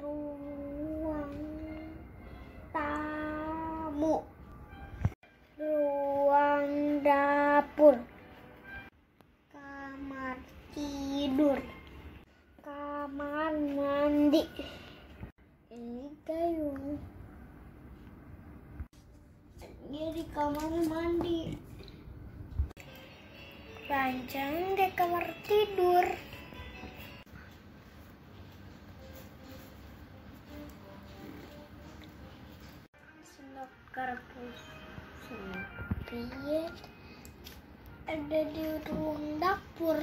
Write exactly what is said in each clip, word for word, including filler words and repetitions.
ruang tamu, ruang dapur, kamar tidur, kamar mandi. Ini gayung. Dia di kamar mandi. Ranjang di kamar tidur. Sendok garpu sempit ada di ruang dapur.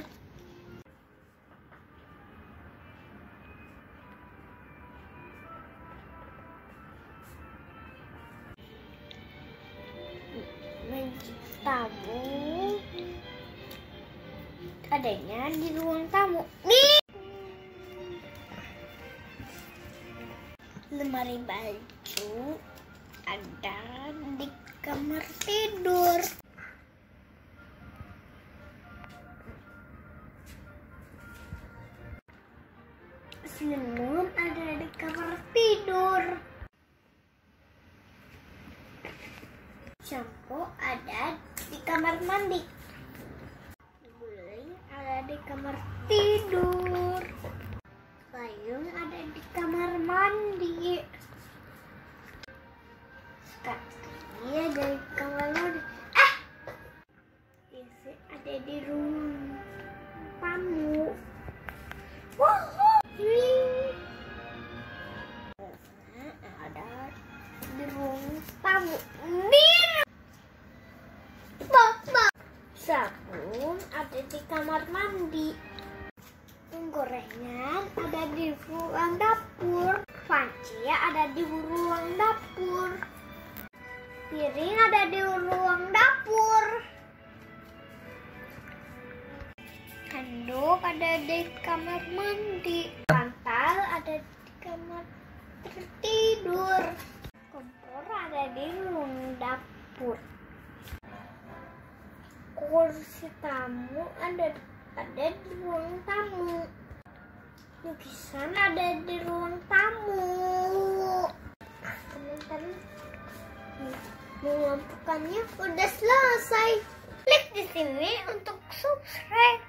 Meja tamu adanya di ruang tamu. Nih. Lemari baju ada di kamar tidur. Selimut ada di kamar tidur. Shampoo ada di kamar mandi. Guling ada di kamar tidur. Payung ada di kamar mandi. Kaki ada di kamar mandi. Ah! Isi ada di ruang tamu. Woohoo! Ada di ruang tamu. Sabun ada di kamar mandi. Gorengan ada di ruang dapur. Panci ada di ruang dapur. Piring ada di ruang dapur. Handuk ada di kamar mandi. Bantal ada di kamar tidur. Kompor ada di ruang dapur. Kursi tamu ada ada di ruang tamu. Lukisan ada di ruang tamu. Teman-teman, mengelompokkannya udah selesai. Klik di sini untuk subscribe.